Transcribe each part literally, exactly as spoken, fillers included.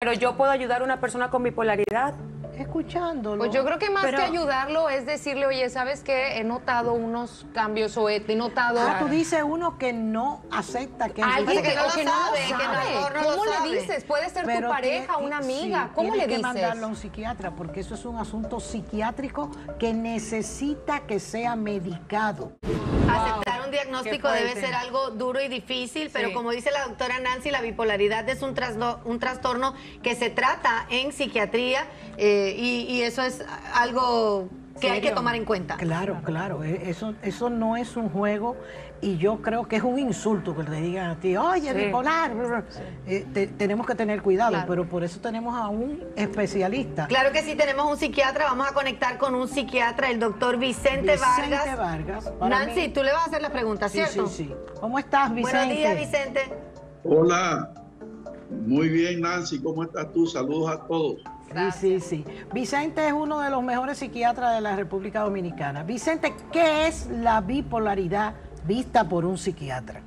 Pero yo puedo ayudar a una persona con bipolaridad escuchándolo. Pues yo creo que más pero, que ayudarlo es decirle, oye, ¿sabes qué? He notado unos cambios o he, he notado... Ah, tú dices uno que no acepta que... Alguien que, que no o que lo no sabe, lo que sabe. no, no ¿Cómo lo le sabe? dices? Puede ser Pero tu pareja, tiene- una amiga. sí, ¿Cómo le tiene que dices? mandarlo a un psiquiatra porque eso es un asunto psiquiátrico que necesita que sea medicado. Aceptar un diagnóstico Qué debe fuerte. ser algo duro y difícil, pero Sí. como dice la doctora Nancy, la bipolaridad es un, trasno- un trastorno que se trata en psiquiatría eh, y, y eso es algo que hay que tomar en cuenta. Claro, claro, e- eso, eso no es un juego y yo creo que es un insulto que le digan a ti, oye, Sí. bipolar. Eh, te- tenemos que tener cuidado, Claro. pero por eso tenemos a un especialista. Claro que sí, tenemos un psiquiatra, vamos a conectar con un psiquiatra, el doctor Vicente, Vicente Vargas. Vargas. Para Nancy, mí- tú le vas a hacer las preguntas, Sí, ¿cierto? sí, sí. ¿Cómo estás, Vicente? Buenos días, Vicente. Hola, muy bien Nancy, ¿cómo estás tú? Saludos a todos. Sí, sí, sí. Vicente es uno de los mejores psiquiatras de la República Dominicana. Vicente, ¿qué es la bipolaridad vista por un psiquiatra?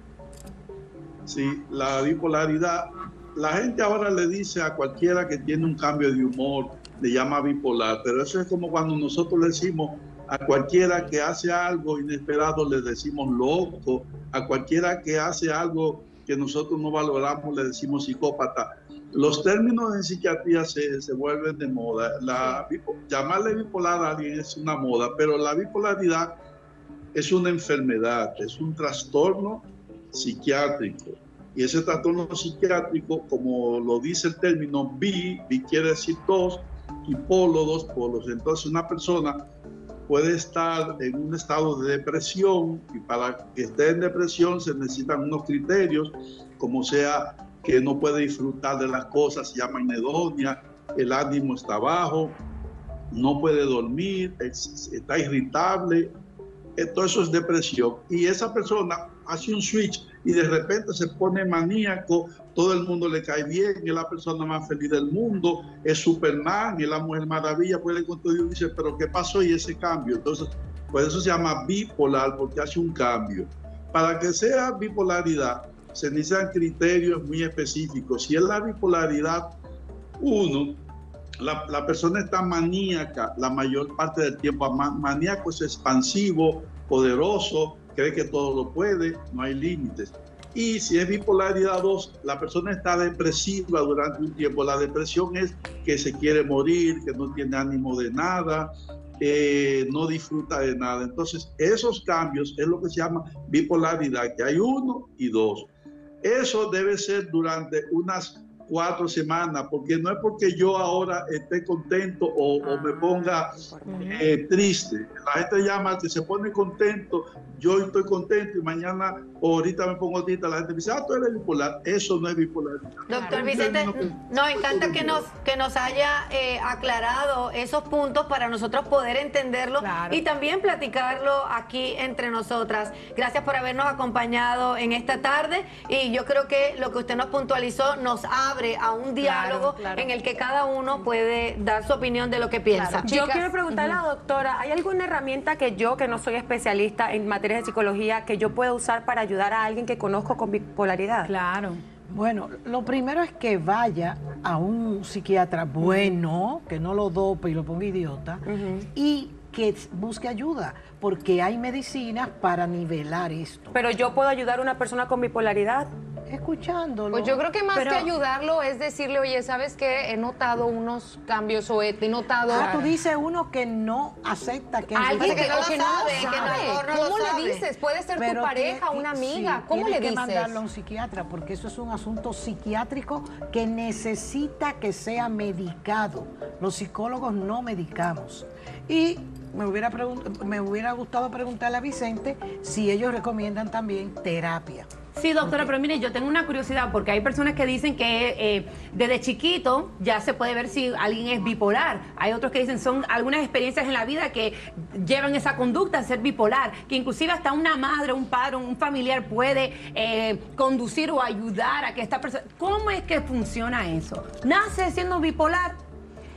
Sí, la bipolaridad, la gente ahora le dice a cualquiera que tiene un cambio de humor, le llama bipolar, pero eso es como cuando nosotros le decimos a cualquiera que hace algo inesperado, le decimos loco, a cualquiera que hace algo que nosotros no valoramos, le decimos psicópata. Los términos en psiquiatría se, se vuelven de moda. La, llamarle bipolar a alguien es una moda, pero la bipolaridad es una enfermedad, es un trastorno psiquiátrico. Y ese trastorno psiquiátrico, como lo dice el término bi, bi quiere decir dos, y polo, dos polos. Entonces una persona puede estar en un estado de depresión y para que esté en depresión se necesitan unos criterios, como sea que no puede disfrutar de las cosas, se llama anedonia, el ánimo está bajo, no puede dormir, está irritable, todo eso es depresión. Y esa persona hace un switch y de repente se pone maníaco, todo el mundo le cae bien, es la persona más feliz del mundo, es Superman, es la Mujer Maravilla, pues el Dios dice, pero ¿qué pasó? Y ese cambio. Entonces, pues eso se llama bipolar porque hace un cambio. Para que sea bipolaridad, se necesitan criterios muy específicos. Si es la bipolaridad uno, la, la persona está maníaca la mayor parte del tiempo. Maníaco es expansivo, poderoso, cree que todo lo puede, no hay límites. Y si es bipolaridad dos, la persona está depresiva durante un tiempo. La depresión es que se quiere morir, que no tiene ánimo de nada, eh, no disfruta de nada. Entonces, esos cambios es lo que se llama bipolaridad, que hay uno y dos. Eso debe ser durante unas cuatro semanas, porque no es porque yo ahora esté contento o, o me ponga eh, triste. La gente llama que se pone contento, yo estoy contento y mañana o ahorita me pongo triste, la gente dice, ah, tú eres bipolar. Eso no es bipolar. Doctor Vicente, nos encanta que nos, que nos haya eh, aclarado esos puntos para nosotros poder entenderlo Claro. y también platicarlo aquí entre nosotras. Gracias por habernos acompañado en esta tarde y yo creo que lo que usted nos puntualizó nos abre a un diálogo Claro, claro. en el que cada uno puede dar su opinión de lo que piensa. Yo Chicas, quiero preguntarle a la doctora, ¿hay alguna herramienta que yo, que no soy especialista en materias de psicología, que yo pueda usar para ayudar a alguien que conozco con bipolaridad? Claro. Bueno, lo primero es que vaya a un psiquiatra bueno, que no lo dope y lo ponga idiota, y que busque ayuda, porque hay medicinas para nivelar esto. Pero yo puedo ayudar a una persona con bipolaridad. Escuchándolo. Pues yo creo que más Pero- que ayudarlo es decirle, oye, ¿sabes qué? He notado unos cambios o he, he notado... Ah, tú dices uno que no acepta que... Alguien que que, no o lo que no sabe, lo que no- sabe. no lo ¿Cómo sabe? le dices? Puede ser Pero tu pareja, tiene- una sí, amiga. ¿Cómo tiene le que dices? mandarlo a un psiquiatra porque eso es un asunto psiquiátrico que necesita que sea medicado. Los psicólogos no medicamos. Y me hubiera, pregun- me hubiera gustado preguntarle a Vicente si ellos recomiendan también terapia. Sí, doctora, pero mire, yo tengo una curiosidad porque hay personas que dicen que eh, desde chiquito ya se puede ver si alguien es bipolar. Hay otros que dicen son algunas experiencias en la vida que llevan esa conducta a ser bipolar, que inclusive hasta una madre, un padre, un familiar puede eh, conducir o ayudar a que esta persona... ¿Cómo es que funciona eso? ¿Nace siendo bipolar?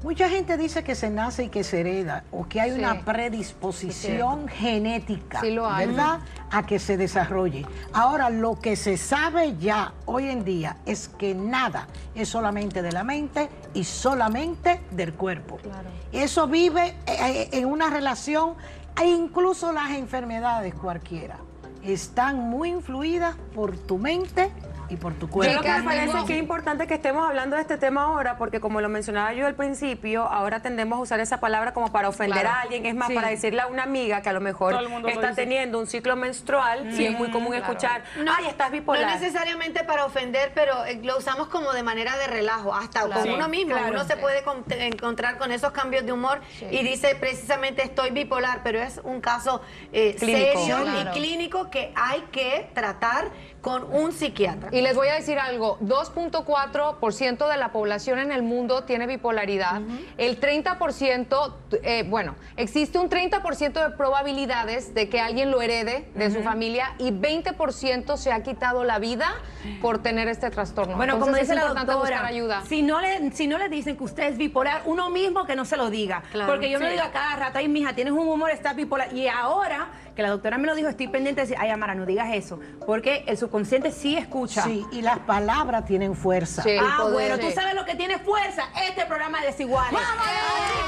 Mucha gente dice que se nace y que se hereda, o que hay Sí. una predisposición genética, Sí lo hay. ¿verdad?, a que se desarrolle. Ahora, lo que se sabe ya hoy en día es que nada es solamente de la mente y solamente del cuerpo. Eso vive eh, en una relación, e incluso las enfermedades cualquiera están muy influidas por tu mente y por tu Yo cuerpo. lo que me Chicas, parece no. es que es importante que estemos hablando de este tema ahora, porque como lo mencionaba yo al principio, ahora tendemos a usar esa palabra como para ofender Claro. a alguien, es más, Sí. para decirle a una amiga que a lo mejor Todo el mundo lo está dice. teniendo un ciclo menstrual, y es muy común escuchar, ay, estás bipolar. No necesariamente para ofender, pero eh, lo usamos como de manera de relajo, hasta con Sí, uno mismo. claro. Uno se puede con- encontrar con esos cambios de humor y dice precisamente estoy bipolar, pero es un caso eh, Clínico. serio Claro. y clínico que hay que tratar con un psiquiatra. Y les voy a decir algo, dos punto cuatro por ciento de la población en el mundo tiene bipolaridad. El treinta por ciento, eh, bueno, existe un treinta por ciento de probabilidades de que alguien lo herede de su familia y veinte por ciento se ha quitado la vida por tener este trastorno. Bueno, Entonces, como es dice la importante doctora, buscar ayuda. Si no, le, si no le dicen que usted es bipolar, uno mismo que no se lo diga. Claro, Porque yo me lo sí. digo a cada rato, ay, mija, tienes un humor, estás bipolar. Y ahora que la doctora me lo dijo, estoy pendiente de decir, ay, Amara, no digas eso. Porque el subconsciente sí escucha. Sí, y las palabras tienen fuerza. Sí. el Ah, poder, bueno, sí. tú sabes lo que tiene fuerza. Este programa de Desiguales. ¡Vamos!